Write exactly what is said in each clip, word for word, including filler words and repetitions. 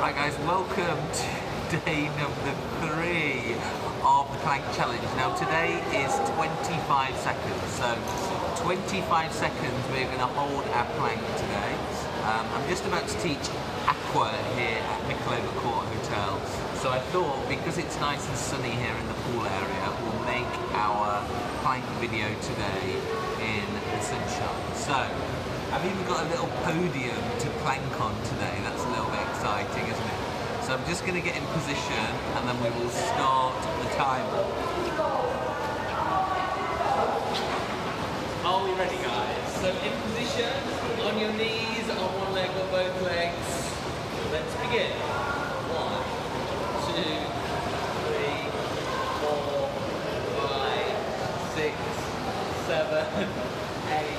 Right guys, welcome to day number three of the plank challenge. Now today is twenty-five seconds, so twenty-five seconds we're going to hold our plank today. Um, I'm just about to teach aqua here at Micheloba Court Hotel, so I thought because it's nice and sunny here in the pool area, we'll make our plank video today in the sunshine. So I've even got a little podium to plank on today. That's a little bit exciting, isn't it? So I'm just going to get in position and then we will start the timer. Are we ready, guys? So in position, on your knees, on one leg or both legs. Let's begin. One, two, three, four, five, six, seven, eight,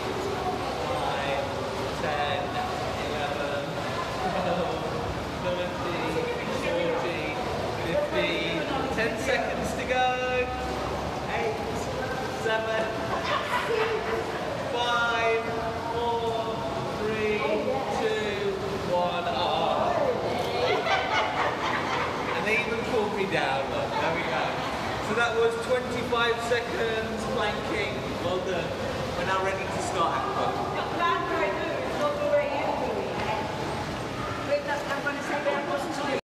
ten, eleven, twelve, thirteen, fourteen, fifteen, ten seconds to go. eight, seven, five, four, three, two, one. Oh. And they even pulled me down. Look, there we go. So that was twenty-five seconds planking. Well done. We're now ready to start aqua.